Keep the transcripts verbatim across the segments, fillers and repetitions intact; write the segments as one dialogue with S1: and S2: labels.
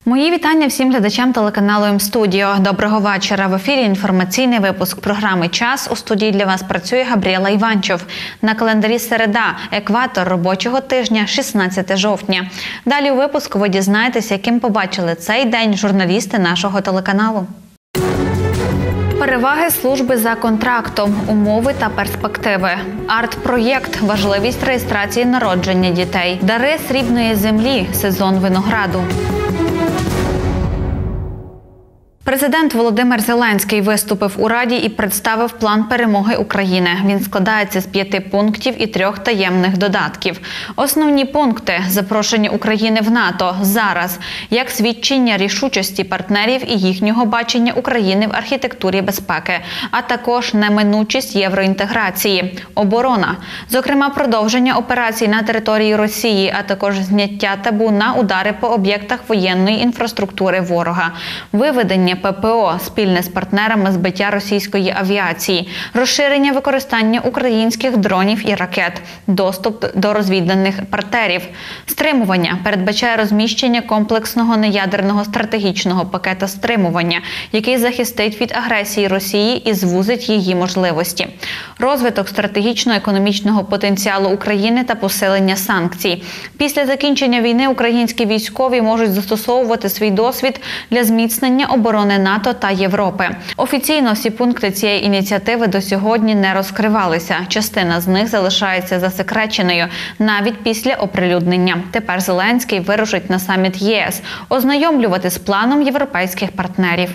S1: Мої вітання всім глядачам телеканалу М-Студіо. Доброго вечора. В ефірі інформаційний випуск програми «Час». У студії для вас працює Габріела Іванчов. На календарі середа, екватор робочого тижня, шістнадцяте жовтня. Далі у випуску ви дізнаєтесь, яким побачили цей день журналісти нашого телеканалу. Переваги служби за контрактом, умови та перспективи. Арт-проєкт, важливість реєстрації народження дітей. Дари срібної землі, сезон винограду. Президент Володимир Зеленський виступив у Раді і представив план перемоги України. Він складається з п'яти пунктів і трьох таємних додатків. Основні пункти – запрошення України в НАТО зараз, як свідчення рішучості партнерів і їхнього бачення України в архітектурі безпеки, а також неминучість євроінтеграції, оборона, зокрема продовження операцій на території Росії, а також зняття табу на удари по об'єктах воєнної інфраструктури ворога, виведення ППО, спільне з партнерами збиття російської авіації, розширення використання українських дронів і ракет, доступ до розвідданих партнерів. Стримування передбачає розміщення комплексного неядерного стратегічного пакета стримування, який захистить від агресії Росії і звузить її можливості. Розвиток стратегічно-економічного потенціалу України та посилення санкцій. Після закінчення війни українські військові можуть застосовувати свій досвід для зміцнення оборони НАТО та Європи. Офіційно всі пункти цієї ініціативи до сьогодні не розкривалися. Частина з них залишається засекреченою навіть після оприлюднення. Тепер Зеленський вирушить на саміт ЄС ознайомлювати з планом європейських партнерів.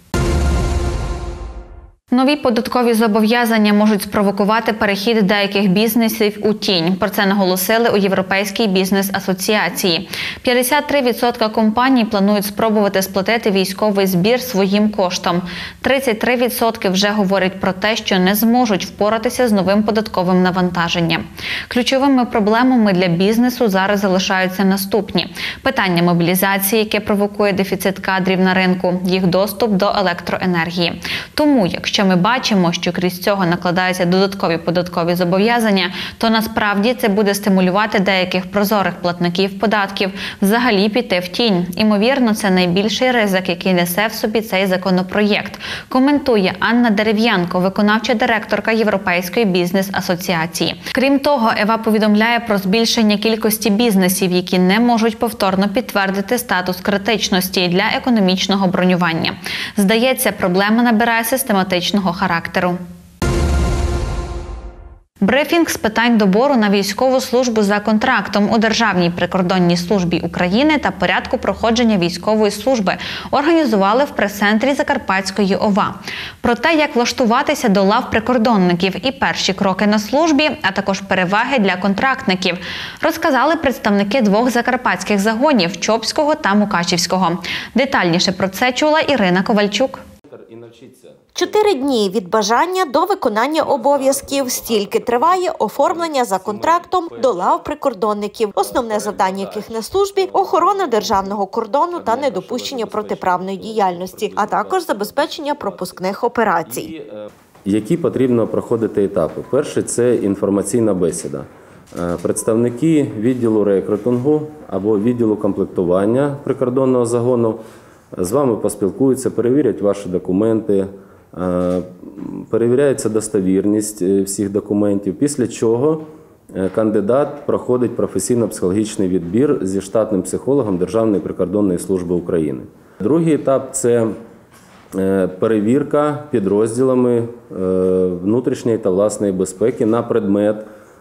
S1: Нові податкові зобов'язання можуть спровокувати перехід деяких бізнесів у тінь. Про це наголосили у Європейській бізнес-асоціації. п'ятдесят три відсотки компаній планують спробувати сплатити військовий збір своїм коштом. тридцять три відсотки вже говорять про те, що не зможуть впоратися з новим податковим навантаженням. Ключовими проблемами для бізнесу зараз залишаються наступні. Питання мобілізації, яке провокує дефіцит кадрів на ринку, їх доступ до електроенергії. Тому, якщо ми бачимо, що крізь цього накладаються додаткові податкові зобов'язання, то насправді це буде стимулювати деяких прозорих платників податків взагалі піти в тінь. Імовірно, це найбільший ризик, який несе в собі цей законопроєкт, коментує Анна Дерев'янко, виконавча директорка Європейської бізнес-асоціації. Крім того, ЕВА повідомляє про збільшення кількості бізнесів, які не можуть повторно підтвердити статус критичності для економічного бронювання. Здається, проблема набирає систематичного характеру. Брифінг з питань добору на військову службу за контрактом у Державній прикордонній службі України та порядку проходження військової служби організували в прес-центрі Закарпатської ОВА. Про те, як влаштуватися до лав прикордонників і перші кроки на службі, а також переваги для контрактників, розказали представники двох закарпатських загонів – Чопського та Мукачівського. Детальніше про це чула Ірина Ковальчук.
S2: Чотири дні від бажання до виконання обов'язків. Стільки триває оформлення за контрактом до лав прикордонників. Основне завдання яких на службі – охорона державного кордону та недопущення протиправної діяльності, а також забезпечення пропускних операцій.
S3: Які потрібно проходити етапи? Перший – це інформаційна бесіда. Представники відділу рекрутингу або відділу комплектування прикордонного загону з вами поспілкуються, перевірять ваші документи, перевіряється достовірність всіх документів, після чого кандидат проходить професійно-психологічний відбір зі штатним психологом Державної прикордонної служби України. Другий етап – це перевірка підрозділами внутрішньої та власної безпеки на предмет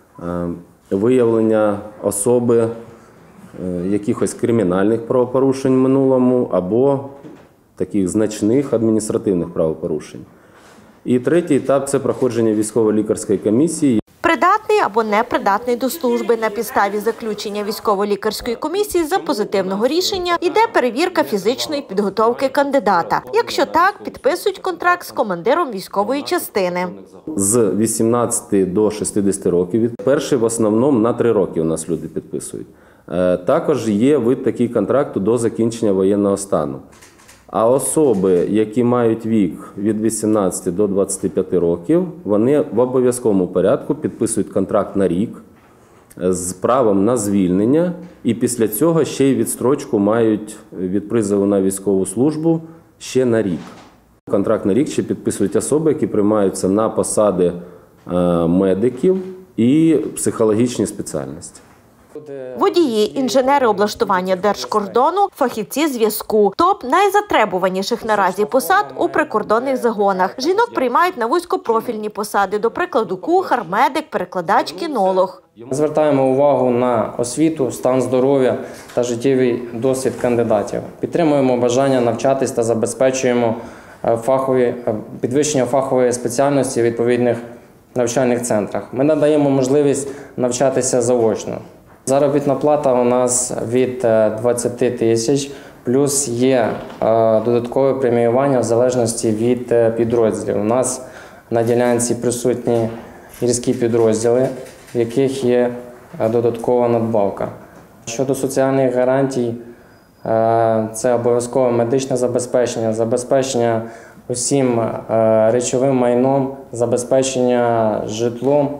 S3: виявлення особи якихось кримінальних правопорушень в минулому або таких значних адміністративних правопорушень. І третій етап – це проходження військово-лікарської комісії.
S2: Придатний або непридатний до служби. На підставі заключення військово-лікарської комісії за позитивного рішення йде перевірка фізичної підготовки кандидата. Якщо так, підписують контракт з командиром військової частини.
S3: З вісімнадцяти до шістдесяти років. Перший в основному на три роки у нас люди підписують. Також є вид такий контракту до закінчення воєнного стану. А особи, які мають вік від вісімнадцяти до двадцяти п'яти років, вони в обов'язковому порядку підписують контракт на рік з правом на звільнення, і після цього ще й відстрочку мають від призову на військову службу ще на рік. Контракт на рік ще підписують особи, які приймаються на посади медиків і психологічні спеціальності.
S2: Водії, інженери облаштування держкордону, фахівці зв'язку – топ найзатребуваніших наразі посад у прикордонних загонах. Жінок приймають на вузькопрофільні посади, до прикладу, кухар, медик, перекладач, кінолог.
S4: Ми звертаємо увагу на освіту, стан здоров'я та життєвий досвід кандидатів. Підтримуємо бажання навчатись та забезпечуємо фахові, підвищення фахової спеціальності в відповідних навчальних центрах. Ми надаємо можливість навчатися заочно. Заробітна плата у нас від двадцяти тисяч, плюс є додаткове преміювання в залежності від підрозділів. У нас на ділянці присутні гірські підрозділи, в яких є додаткова надбавка. Щодо соціальних гарантій, це обов'язкове медичне забезпечення, забезпечення усім речовим майном, забезпечення житлом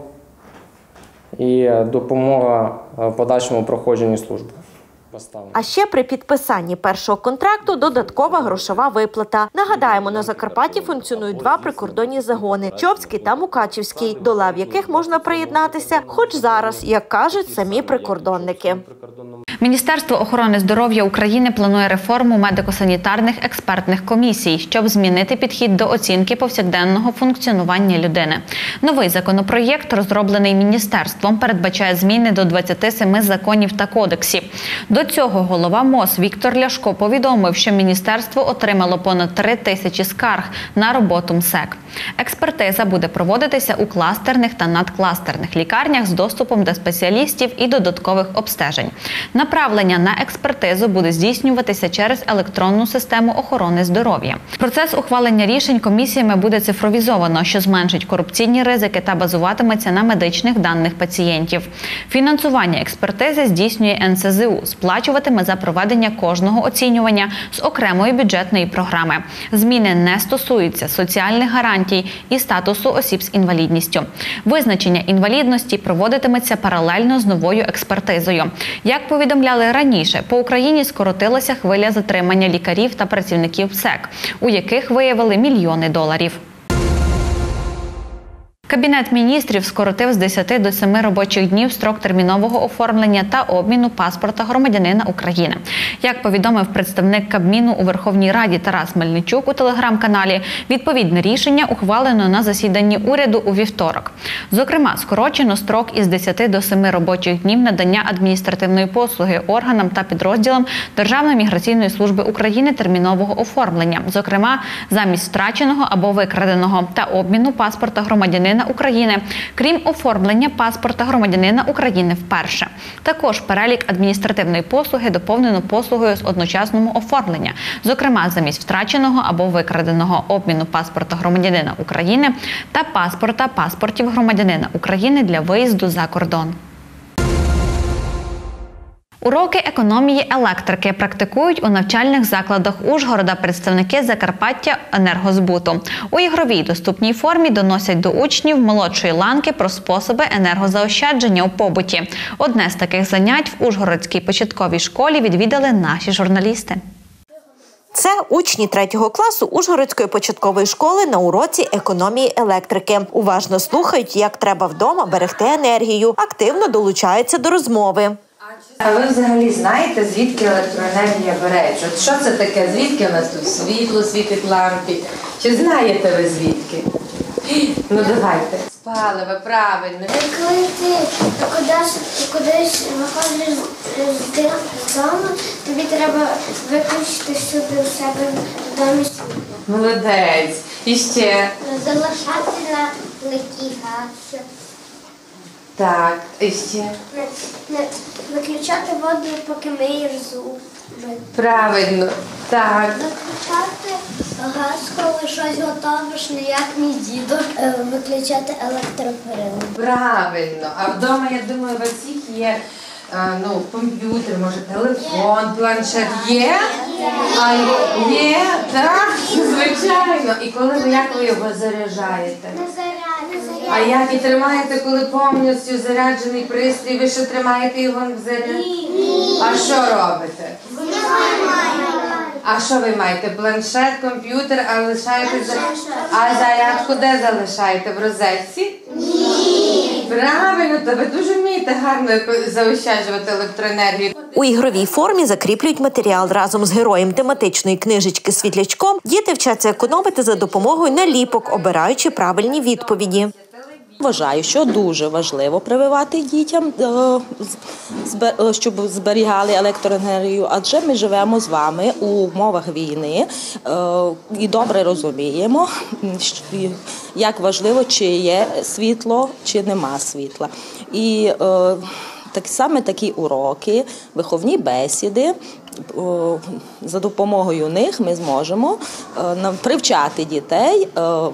S4: і допомога в подальшому проходженні служби.
S2: А ще при підписанні першого контракту додаткова грошова виплата. Нагадаємо, на Закарпатті функціонують два прикордонні загони – Чопський та Мукачівський, до лав яких можна приєднатися хоч зараз, як кажуть самі прикордонники.
S1: Міністерство охорони здоров'я України планує реформу медико-санітарних експертних комісій, щоб змінити підхід до оцінки повсякденного функціонування людини. Новий законопроєкт, розроблений міністерством, передбачає зміни до двадцяти семи законів та кодексів. До цього голова МОЗ Віктор Ляшко повідомив, що міністерство отримало понад три тисячі скарг на роботу МСЕК. Експертиза буде проводитися у кластерних та надкластерних лікарнях з доступом до спеціалістів і додаткових обстежень. Направлення на експертизу буде здійснюватися через електронну систему охорони здоров'я. Процес ухвалення рішень комісіями буде цифровізовано, що зменшить корупційні ризики та базуватиметься на медичних даних пацієнтів. Фінансування експертизи здійснює ен ес зе у, сплачуватиме за проведення кожного оцінювання з окремої бюджетної програми. Зміни не стосуються соціальних гарантій і статусу осіб з інвалідністю. Визначення інвалідності проводитиметься паралельно з новою експертизою. Як повідомляли раніше, по Україні скоротилася хвиля затримання лікарів та працівників МСЕК, у яких виявили мільйони доларів. Кабінет міністрів скоротив з десяти до семи робочих днів строк термінового оформлення та обміну паспорта громадянина України. Як повідомив представник Кабміну у Верховній Раді Тарас Мельничук у телеграм-каналі, відповідне рішення ухвалено на засіданні уряду у вівторок. Зокрема, скорочено строк із десяти до семи робочих днів надання адміністративної послуги органам та підрозділам Державної міграційної служби України термінового оформлення, зокрема, замість втраченого або викраденого, та обміну паспорта громадянина України, крім оформлення паспорта громадянина України вперше. Також перелік адміністративної послуги доповнено послугою з одночасного оформлення, зокрема замість втраченого або викраденого обміну паспорта громадянина України та паспорта паспортів громадянина України для виїзду за кордон. Уроки економії електрики практикують у навчальних закладах Ужгорода представники Закарпаття енергозбуту. У ігровій доступній формі доносять до учнів молодшої ланки про способи енергозаощадження у побуті. Одне з таких занять в Ужгородській початковій школі відвідали наші журналісти.
S2: Це учні третього класу Ужгородської початкової школи на уроці економії електрики. Уважно слухають, як треба вдома берегти енергію, активно долучаються до розмови.
S5: А ви взагалі знаєте, звідки електроенергія береться? От що це таке? Звідки у нас тут світло світить лампі? Чи знаєте ви звідки? Ну давайте. З палива, правильно.
S6: Коли ти кудись, кудись виходиш з дому, тобі треба виключити всюди у себе в домі світло.
S5: Молодець. І ще?
S6: Залишати на плиті газ.
S5: Так, і ще?
S6: Не, не виключати воду, поки миєш зуби.
S5: Правильно. Так.
S6: Виключати газ, коли щось готовиш, ніяк не діду. Виключати електроприлади.
S5: Правильно. А вдома, я думаю, у всіх є А, ну, комп'ютер, може, телефон, планшет є? А є, так, звичайно. І коли ви, як ви його заряджаєте? А як і тримаєте, коли повністю заряджений пристрій, ви що тримаєте його в заряді? А що робите? А що ви маєте? Планшет, комп'ютер, а лишаєте за... А зарядку де залишаєте? В розетці? Ні. Правильно, то ви дуже вмієте гарно заощаджувати електроенергію.
S2: У ігровій формі закріплюють матеріал. Разом з героєм тематичної книжечки «Світлячком» діти вчаться економити за допомогою наліпок, обираючи правильні відповіді.
S7: Вважаю, що дуже важливо прививати дітям, щоб зберігали електроенергію, адже ми живемо з вами у умовах війни і добре розуміємо, як важливо, чи є світло, чи нема світла. І так саме такі уроки, виховні бесіди, за допомогою них ми зможемо привчати дітей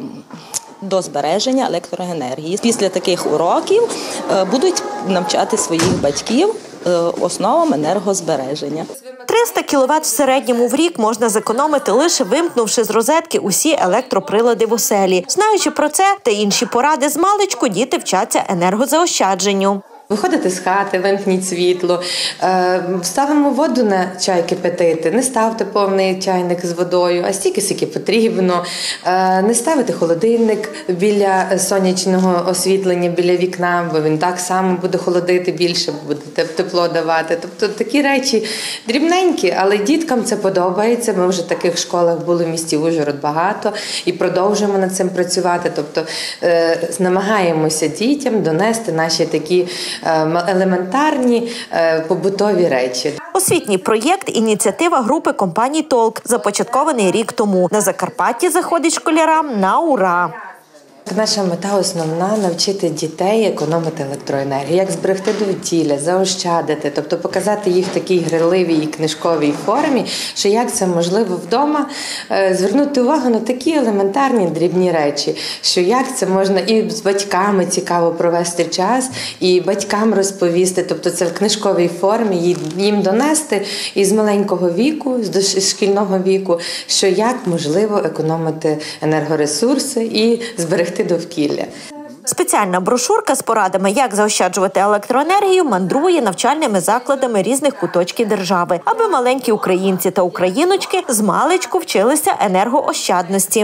S7: до збереження електроенергії. Після таких уроків будуть навчати своїх батьків основам енергозбереження.
S2: триста кіловат в середньому в рік можна зекономити, лише вимкнувши з розетки усі електроприлади в оселі. Знаючи про це та інші поради змалечку, діти вчаться енергозаощадженню.
S5: Виходите з хати, вимкніть світло, ставимо воду на чай кипятити, не ставте повний чайник з водою, а стільки, скільки потрібно. Не ставите холодильник біля сонячного освітлення, біля вікна, бо він так само буде холодити більше, буде тепло давати. Тобто такі речі дрібненькі, але діткам це подобається. Ми вже в таких школах були в місті Ужгород багато і продовжуємо над цим працювати. Тобто намагаємося дітям донести наші такі елементарні побутові речі.
S2: Освітній проєкт – ініціатива групи компаній «Толк», започаткований рік тому. На Закарпатті заходить школярам на ура.
S5: Наша мета основна – навчити дітей економити електроенергію, як зберегти довкілля, заощадити, тобто показати їх в такій грайливій і книжковій формі, що як це можливо вдома, звернути увагу на такі елементарні дрібні речі, що як це можна і з батьками цікаво провести час, і батькам розповісти, тобто це в книжковій формі, їм донести із маленького віку, з шкільного віку, що як можливо економити енергоресурси і зберегти довкілля.
S2: Спеціальна брошурка з порадами, як заощаджувати електроенергію, мандрує навчальними закладами різних куточків держави, аби маленькі українці та україночки змалечку вчилися енергоощадності.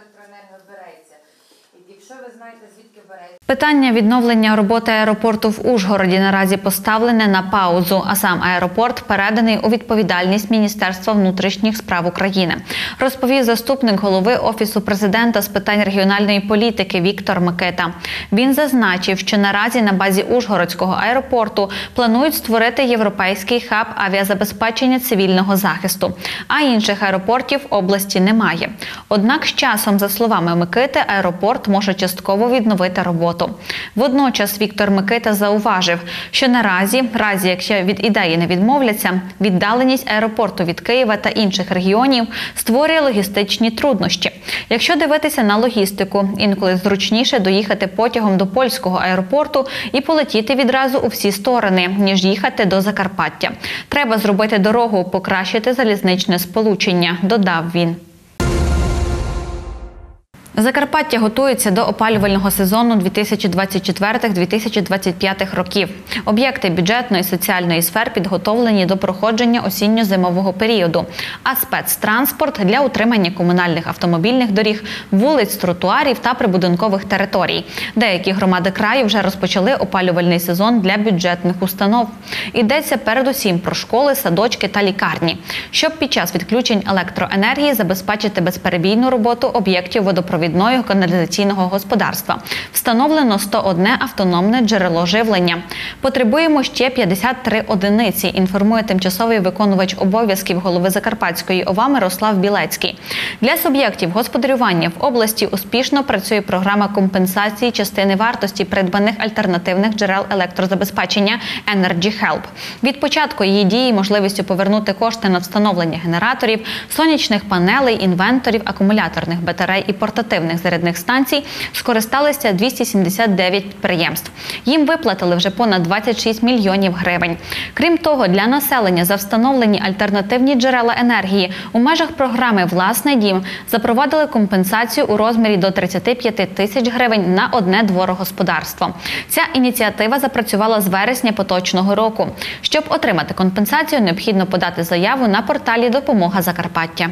S1: Питання відновлення роботи аеропорту в Ужгороді наразі поставлене на паузу, а сам аеропорт переданий у відповідальність Міністерства внутрішніх справ України, розповів заступник голови Офісу президента з питань регіональної політики Віктор Микита. Він зазначив, що наразі на базі Ужгородського аеропорту планують створити європейський хаб авіазабезпечення цивільного захисту, а інших аеропортів області немає. Однак з часом, за словами Микити, аеропорт може частково відновити роботу. Водночас Віктор Микита зауважив, що наразі, в разі якщо від ідеї не відмовляться, віддаленість аеропорту від Києва та інших регіонів створює логістичні труднощі. Якщо дивитися на логістику, інколи зручніше доїхати потягом до польського аеропорту і полетіти відразу у всі сторони, ніж їхати до Закарпаття. Треба зробити дорогу, покращити залізничне сполучення, додав він. Закарпаття готується до опалювального сезону дві тисячі двадцять четвертий - дві тисячі двадцять п'ятий років. Об'єкти бюджетної і соціальної сфер підготовлені до проходження осінньо-зимового періоду, а спецтранспорт – для утримання комунальних автомобільних доріг, вулиць, тротуарів та прибудинкових територій. Деякі громади краю вже розпочали опалювальний сезон для бюджетних установ. Йдеться передусім про школи, садочки та лікарні, щоб під час відключень електроенергії забезпечити безперебійну роботу об'єктів водопровідної каналізаційного господарства. Встановлено сто одне автономне джерело живлення. Потребуємо ще п'ятдесят три одиниці, інформує тимчасовий виконувач обов'язків голови Закарпатської ОВА Мирослав Білецький. Для суб'єктів господарювання в області успішно працює програма компенсації частини вартості придбаних альтернативних джерел електрозабезпечення Energy Help. Від початку її дії можливістю повернути кошти на встановлення генераторів, сонячних панелей, інвенторів, акумуляторних батарей і портативних альтернативних зарядних станцій скористалися двісті сімдесят дев'ять підприємств. Їм виплатили вже понад двадцять шість мільйонів гривень. Крім того, для населення за встановлені альтернативні джерела енергії у межах програми «Власний дім» запровадили компенсацію у розмірі до тридцяти п'яти тисяч гривень на одне дворогосподарство. Ця ініціатива запрацювала з вересня поточного року. Щоб отримати компенсацію, необхідно подати заяву на порталі «Допомога Закарпаття».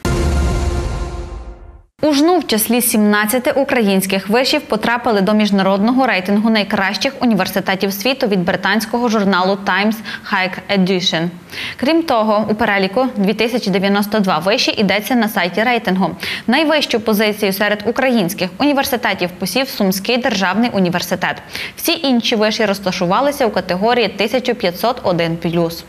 S1: У жну в числі сімнадцяти українських вишів потрапили до міжнародного рейтингу найкращих університетів світу від британського журналу Times Higher Education. Крім того, у переліку дві тисячі дев'яносто два виші йдеться на сайті рейтингу. Найвищу позицію серед українських університетів посів Сумський державний університет. Всі інші виші розташувалися у категорії тисяча п'ятсот один плюс.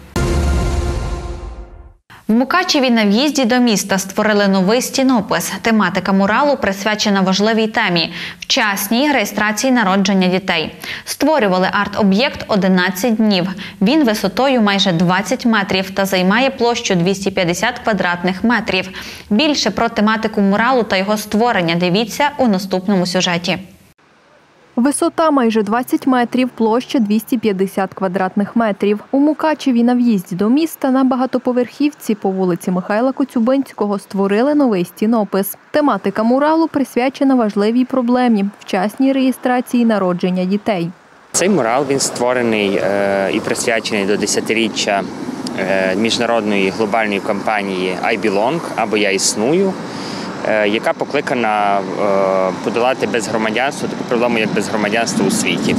S1: В Мукачеві на в'їзді до міста створили новий стінопис. Тематика муралу присвячена важливій темі – вчасній реєстрації народження дітей. Створювали арт-об'єкт одинадцять днів. Він висотою майже двадцять метрів та займає площу двісті п'ятдесят квадратних метрів. Більше про тематику муралу та його створення дивіться у наступному сюжеті.
S8: Висота майже двадцять метрів, площа двісті п'ятдесят квадратних метрів. У Мукачеві на в'їзді до міста на багатоповерхівці по вулиці Михайла Коцюбинського створили новий стінопис. Тематика муралу присвячена важливій проблемі – вчасній реєстрації народження дітей.
S9: Цей мурал він створений е, і присвячений до десятиріччя е, міжнародної глобальної кампанії «I belong» або «Я існую», яка покликана подолати безгромадянство, таку проблему, як безгромадянство у світі.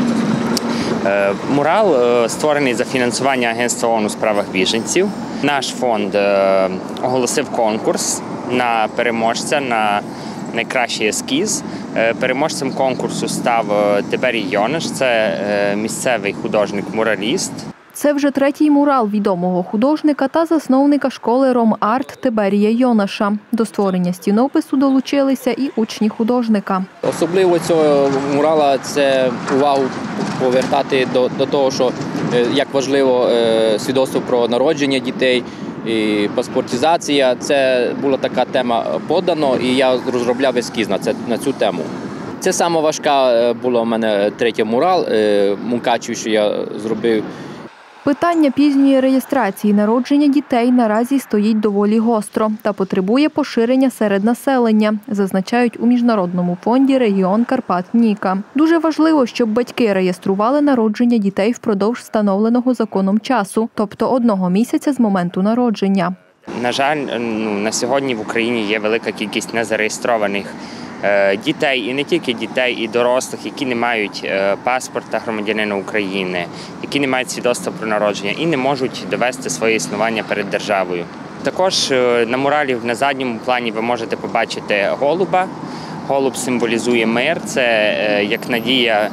S9: Мурал створений за фінансування Агентства ООН у справах біженців. Наш фонд оголосив конкурс на переможця, на найкращий ескіз. Переможцем конкурсу став Тиберій Йонаш, це місцевий художник-мураліст.
S8: Це вже третій мурал відомого художника та засновника школи Ром-Арт Тиберія Йонаша. До створення стінопису долучилися і учні художника.
S10: Особливо цього мурала – це увагу повертати до, до того, що як важливо свідоцтво про народження дітей, і паспортизація. Це була така тема подано, і я розробляв ескіз на, це, на цю тему. Це саме важка була у мене третя мурал, Мукачев, що я зробив.
S8: Питання пізньої реєстрації народження дітей наразі стоїть доволі гостро та потребує поширення серед населення, зазначають у Міжнародному фонді «Регіон Карпат-Ніка». Дуже важливо, щоб батьки реєстрували народження дітей впродовж встановленого законом часу, тобто одного місяця з моменту народження.
S9: На жаль, ну, на сьогодні в Україні є велика кількість незареєстрованих дітей, і не тільки дітей, і дорослих, які не мають паспорта громадянина України, які не мають свідоцтва про народження і не можуть довести своє існування перед державою. Також на муралі на задньому плані ви можете побачити голуба. Голуб символізує мир, це як надія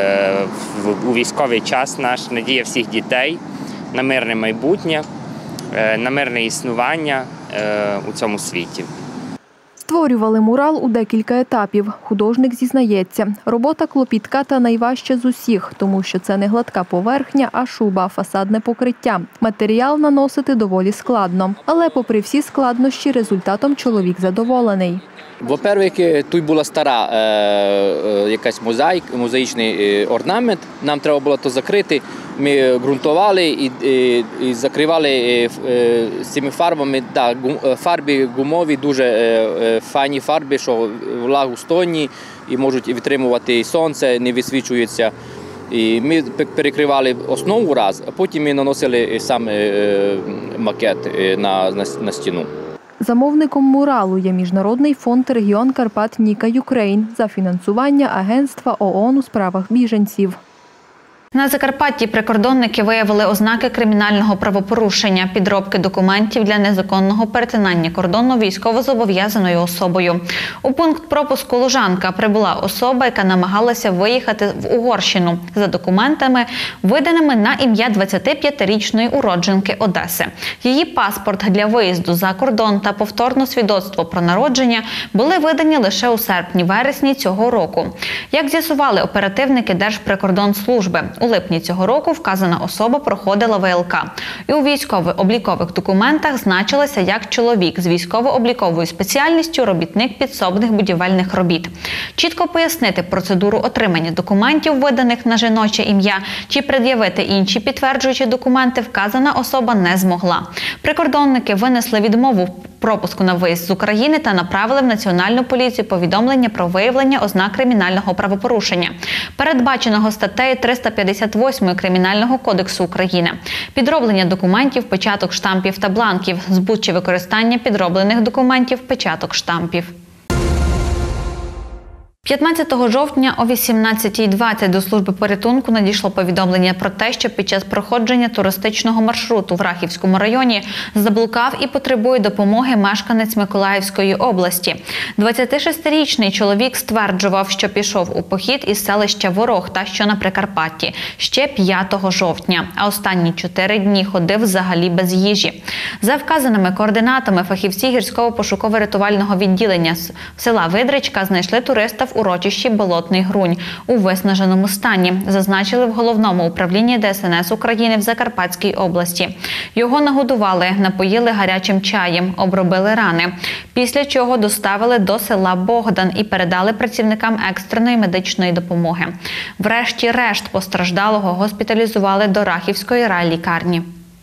S9: у військовий час наш, надія всіх дітей на мирне майбутнє, на мирне існування у цьому світі.
S8: Створювали мурал у декілька етапів. Художник зізнається, робота клопітка та найважча з усіх, тому що це не гладка поверхня, а шуба, фасадне покриття. Матеріал наносити доволі складно. Але попри всі складнощі, результатом чоловік задоволений.
S10: Во-первых, тут була стара е, е, якась мозаїк, мозаїчний орнамент, нам треба було то закрити. Ми ґрунтували і, і, і закривали е, з цими фарбами. Да, фарби гумові, дуже е, файні фарби, що влагостойні і можуть відтримувати сонце, не висвічуються. І ми перекривали основу раз, а потім ми наносили сам е, макет на, на, на стіну.
S8: Замовником муралу є Міжнародний фонд «Регіон Карпат-Ніка Юкрейн» за фінансування Агентства ООН у справах біженців.
S1: На Закарпатті прикордонники виявили ознаки кримінального правопорушення – підробки документів для незаконного перетинання кордону військовозобов'язаною особою. У пункт пропуску Лужанка прибула особа, яка намагалася виїхати в Угорщину за документами, виданими на ім'я двадцятип'ятирічної уродженки Одеси. Її паспорт для виїзду за кордон та повторне свідоцтво про народження були видані лише у серпні-вересні цього року. Як з'ясували оперативники Держприкордонслужби, У липні цього року вказана особа проходила В Л К. І у військово-облікових документах значилася як чоловік з військово-обліковою спеціальністю робітник підсобних будівельних робіт. Чітко пояснити процедуру отримання документів, виданих на жіноче ім'я, чи пред'явити інші підтверджуючі документи вказана особа не змогла. Прикордонники винесли відмову пропуску на виїзд з України та направили в Національну поліцію повідомлення про виявлення ознак кримінального правопорушення, передбаченого статтею триста п'ятдесят восьмою Кримінального кодексу України. Підроблення документів, печаток штампів та бланків, збут чи використання підроблених документів, печаток штампів. п'ятнадцятого жовтня о вісімнадцятій двадцять до служби порятунку надійшло повідомлення про те, що під час проходження туристичного маршруту в Рахівському районі заблукав і потребує допомоги мешканець Миколаївської області. двадцятишестирічний чоловік стверджував, що пішов у похід із селища Ворохта, що на Прикарпатті, ще п'ятого жовтня, а останні чотири дні ходив взагалі без їжі. За вказаними координатами фахівці гірсько-пошуково-рятувального відділення села Видричка знайшли туриста в урочищі Болотний Грунь у виснаженому стані, зазначили в Головному управлінні Де Ес Ен Ес України в Закарпатській області. Його нагодували, напоїли гарячим чаєм, обробили рани, після чого доставили до села Богдан і передали працівникам екстреної медичної допомоги. Врешті-решт постраждалого госпіталізували до Рахівської райлікарні.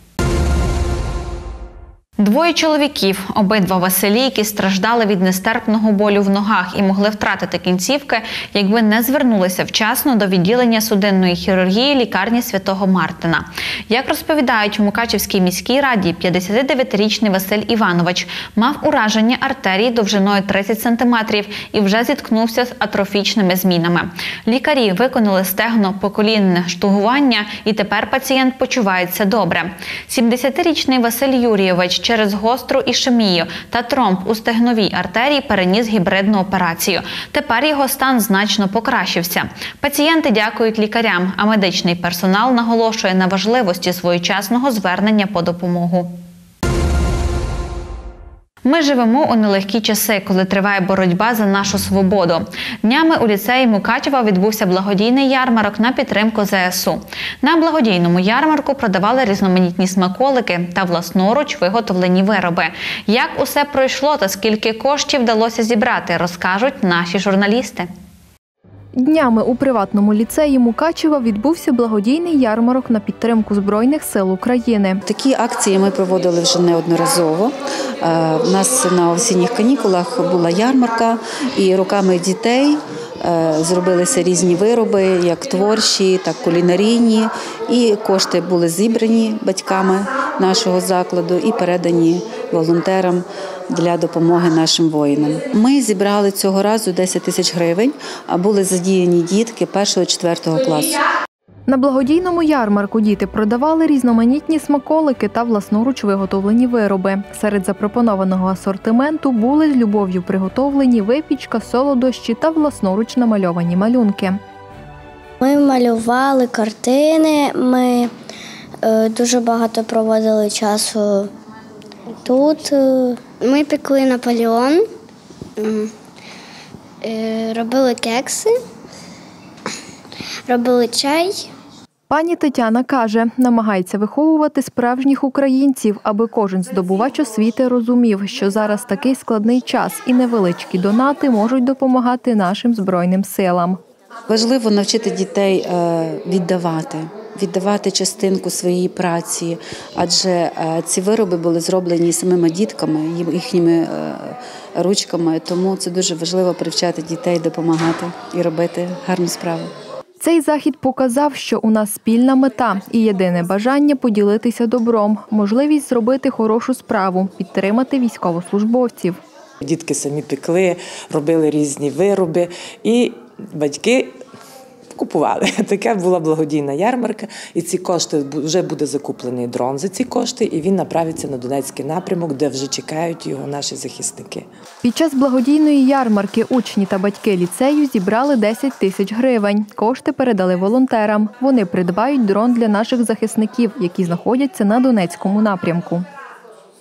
S1: Двоє чоловіків, обидва Василі, які страждали від нестерпного болю в ногах і могли втратити кінцівки, якби не звернулися вчасно до відділення судинної хірургії лікарні Святого Мартина. Як розповідають в Мукачівській міській раді, п'ятдесятидевятирічний Василь Іванович мав ураження артерії довжиною тридцять сантиметрів і вже зіткнувся з атрофічними змінами. Лікарі виконали стегно-поколінне штугування і тепер пацієнт почувається добре. сімдесятирічний Василь Юрійович через гостру ішемію та тромб у стегновій артерії переніс гібридну операцію. Тепер його стан значно покращився. Пацієнти дякують лікарям, а медичний персонал наголошує на важливості своєчасного звернення по допомогу. Ми живемо у нелегкі часи, коли триває боротьба за нашу свободу. Днями у ліцеї Мукачева відбувся благодійний ярмарок на підтримку Зе Ес У. На благодійному ярмарку продавали різноманітні смаколики та власноруч виготовлені вироби. Як усе пройшло та скільки коштів вдалося зібрати, розкажуть наші журналісти.
S8: Днями у приватному ліцеї Мукачева відбувся благодійний ярмарок на підтримку Збройних сил України.
S11: Такі акції ми проводили вже неодноразово. У нас на осінніх канікулах була ярмарка, і руками дітей зробилися різні вироби, як творчі, так і кулінарійні. І кошти були зібрані батьками нашого закладу і передані волонтерам для допомоги нашим воїнам. Ми зібрали цього разу десять тисяч гривень, а були задіяні дітки першого-четвертого класу.
S8: На благодійному ярмарку діти продавали різноманітні смаколики та власноруч виготовлені вироби. Серед запропонованого асортименту були з любов'ю приготовлені випічка, солодощі та власноруч намальовані малюнки.
S6: Ми малювали картини, ми е, дуже багато проводили часу тут. Ми пекли Наполеон, е, робили кекси, робили чай.
S8: Пані Тетяна каже, намагається виховувати справжніх українців, аби кожен здобувач освіти розумів, що зараз такий складний час і невеличкі донати можуть допомагати нашим Збройним силам.
S11: Важливо навчити дітей віддавати, віддавати частинку своєї праці, адже ці вироби були зроблені самими дітками, їхніми ручками, тому це дуже важливо привчати дітей допомагати і робити гарну справу.
S8: Цей захід показав, що у нас спільна мета і єдине бажання поділитися добром, можливість зробити хорошу справу, підтримати військовослужбовців.
S12: Дітки самі пекли, робили різні вироби і батьки купували. Така була благодійна ярмарка, і ці кошти, вже буде закуплений дрон за ці кошти, і він направиться на Донецький напрямок, де вже чекають його наші захисники.
S8: Під час благодійної ярмарки учні та батьки ліцею зібрали десять тисяч гривень. Кошти передали волонтерам. Вони придбають дрон для наших захисників, які знаходяться на Донецькому напрямку.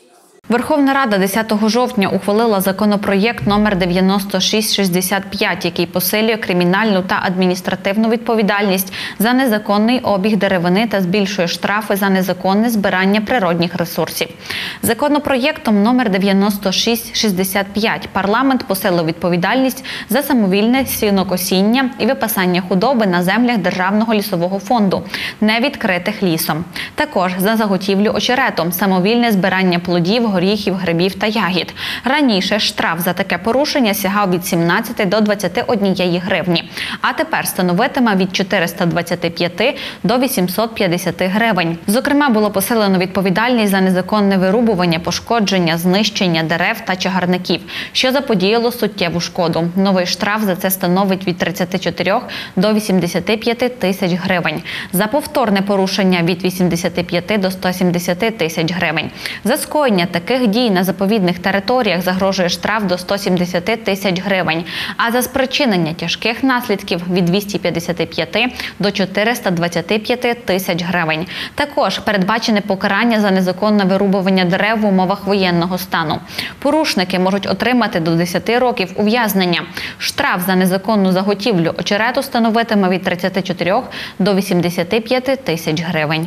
S1: Верховна Рада десятого жовтня ухвалила законопроєкт номер дев'яносто шість шістдесят п'ять, який посилює кримінальну та адміністративну відповідальність за незаконний обіг деревини та збільшує штрафи за незаконне збирання природних ресурсів. Законопроєктом номер дев'яносто шість шістдесят п'ять парламент посилив відповідальність за самовільне сінокосіння і випасання худоби на землях Державного лісового фонду, не відкритих лісом. Також за заготівлю очерету, самовільне збирання плодів, горіхів, грибів та ягід. Раніше штраф за таке порушення сягав від сімнадцяти до двадцяти однієї гривні, а тепер становитиме від чотириста двадцяти п'яти до вісімсот п'ятдесяти гривень. Зокрема, було посилено відповідальність за незаконне вирубування, пошкодження, знищення дерев та чагарників, що заподіяло суттєву шкоду. Новий штраф за це становить від тридцяти чотирьох до вісімдесяти п'яти тисяч гривень. За повторне порушення від вісімдесяти п'яти до ста сімдесяти тисяч гривень. За скоєння таких дій на заповідних територіях загрожує штраф до ста сімдесяти тисяч гривень, а за спричинення тяжких наслідків від двохсот п'ятдесяти п'яти до чотириста двадцяти п'яти тисяч гривень. Також передбачене покарання за незаконне вирубування дерев в умовах воєнного стану. Порушники можуть отримати до десяти років ув'язнення. Штраф за незаконну заготівлю очерету становитиме від тридцяти чотирьох до вісімдесяти п'яти тисяч гривень.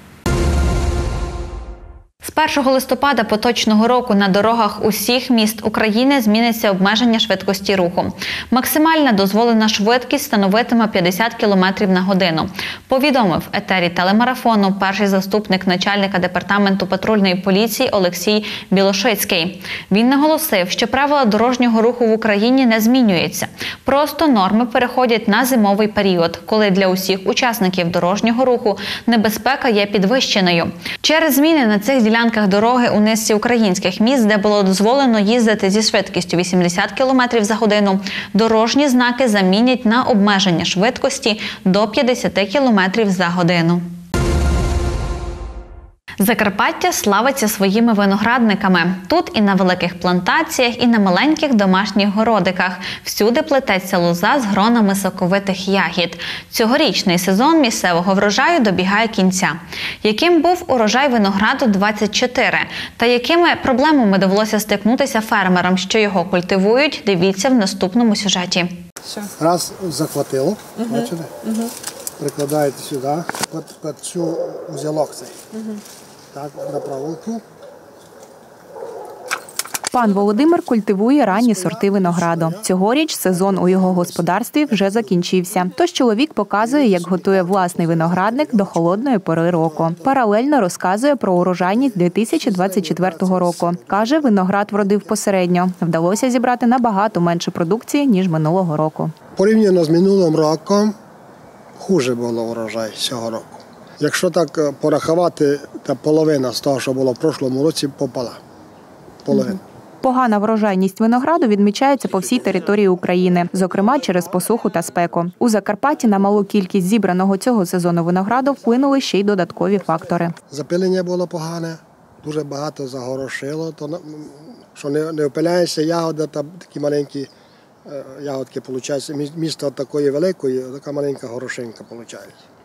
S1: З першого листопада поточного року на дорогах усіх міст України зміниться обмеження швидкості руху. Максимальна дозволена швидкість становитиме п'ятдесят кілометрів на годину. Повідомив в етері телемарафону перший заступник начальника департаменту патрульної поліції Олексій Білошицький. Він наголосив, що правила дорожнього руху в Україні не змінюються. Просто норми переходять на зимовий період, коли для усіх учасників дорожнього руху небезпека є підвищеною. Через зміни на цих ділянках дороги у низці українських міст, де було дозволено їздити зі швидкістю вісімдесят кілометрів за годину, дорожні знаки замінять на обмеження швидкості до п'ятдесят кілометрів за годину. Закарпаття славиться своїми виноградниками. Тут і на великих плантаціях, і на маленьких домашніх городиках. Всюди плететься лоза з гронами соковитих ягід. Цьогорічний сезон місцевого врожаю добігає кінця. Яким був урожай винограду двадцять чотири? Та якими проблемами довелося стикнутися фермерам, що його культивують, дивіться в наступному сюжеті.
S13: Раз захватило, угу. Бачите? Угу. Прикладаєте сюди, під, під цю узілок цей. Угу. Так, на проволоку.
S14: Пан Володимир культивує ранні сорти винограду. Цьогоріч сезон у його господарстві вже закінчився. Тож чоловік показує, як готує власний виноградник до холодної пори року. Паралельно розказує про урожайність дві тисячі двадцять четвертого року. Каже, виноград вродив посередньо. Вдалося зібрати набагато менше продукції, ніж минулого року.
S13: Порівняно з минулим роком, хуже було урожай цього року. Якщо так порахувати, то половина з того, що було в прошлому році, попала. Половина.
S14: Погана врожайність винограду відмічається по всій території України, зокрема через посуху та спеку. У Закарпатті на малу кількість зібраного цього сезону винограду вплинули ще й додаткові фактори.
S13: Запилення було погане, дуже багато загорошило, то, що не, не опиляється ягода, там такі маленькі ягодки получаються. Місто такої великої, така маленька горошинка виходить.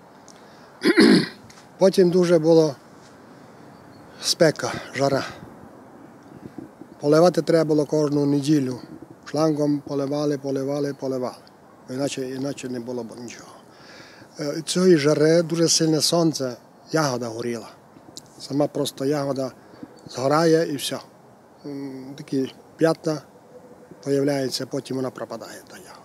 S13: Потім дуже було спека, жара. Поливати треба було кожну неділю. Шлангом поливали, поливали, поливали. Іначе, іначе не було б нічого. Цієї жари дуже сильне сонце, ягода горіла. Сама просто ягода згорає і все. Такі п'ятна з'являються, потім вона пропадає, та ягода.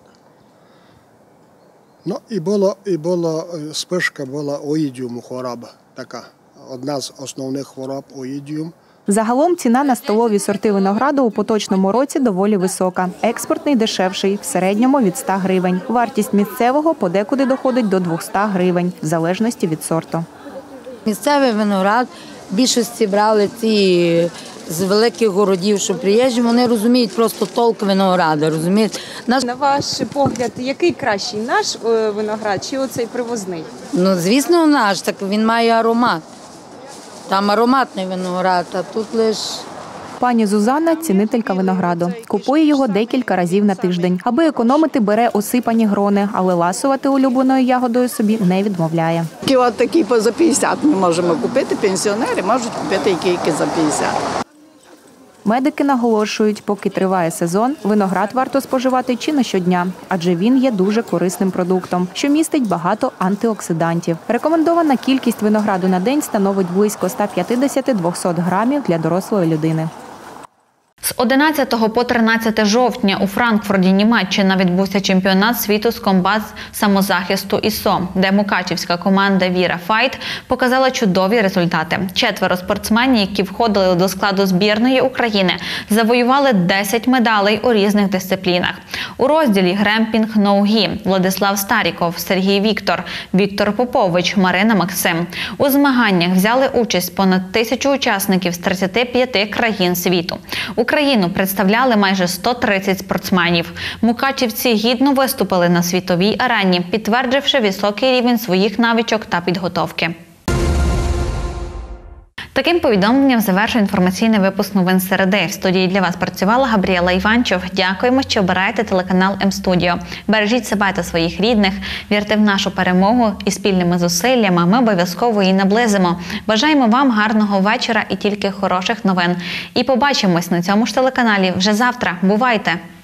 S13: Ну, і було, і було, спишка була оїдіуму хвороба така. Одна з основних хвороб – оїдіум.
S14: Загалом ціна на столові сорти винограду у поточному році доволі висока. Експортний дешевший, в середньому від ста гривень. Вартість місцевого подекуди доходить до двохсот гривень, в залежності від сорту.
S15: Місцевий виноград в більшості брали ці з великих городів, що приїжджі, вони розуміють просто толк винограда, розумієте?
S16: Наш... На ваш погляд, який кращий, наш виноград чи оцей привозний?
S15: Ну, звісно, наш, так він має аромат. Там ароматний виноград, а тут лише...
S14: Пані Зузанна – цінителька винограду. Купує його декілька разів на тиждень. Аби економити, бере осипані грони, але ласувати улюбленою ягодою собі не відмовляє.
S17: Ось такі за п'ятдесят ми можемо купити, пенсіонери можуть купити які за п'ятдесят.
S14: Медики наголошують, поки триває сезон, виноград варто споживати чи не щодня, адже він є дуже корисним продуктом, що містить багато антиоксидантів. Рекомендована кількість винограду на день становить близько сто п'ятдесят до двохсот грамів для дорослої людини.
S1: З одинадцятого по тринадцяте жовтня у Франкфурті, Німеччина, відбувся чемпіонат світу з комбат самозахисту ІСО, де мукачівська команда «Віра Файт» показала чудові результати. Четверо спортсменів, які входили до складу збірної України, завоювали десять медалей у різних дисциплінах. У розділі гремпінг, ноугі Владислав Старіков, Сергій Віктор, Віктор Попович, Марина Максим. У змаганнях взяли участь понад тисячу учасників з тридцяти п'яти країн світу. Україну представляли майже сто тридцять спортсменів. Мукачівці гідно виступили на світовій арені, підтвердивши високий рівень своїх навичок та підготовки. Таким повідомленням завершує інформаційний випуск новин середи. В студії для вас працювала Габріела Іванчов. Дякуємо, що обираєте телеканал М-Студіо. Бережіть себе та своїх рідних, вірте в нашу перемогу і спільними зусиллями ми обов'язково її наблизимо. Бажаємо вам гарного вечора і тільки хороших новин. І побачимось на цьому ж телеканалі вже завтра. Бувайте!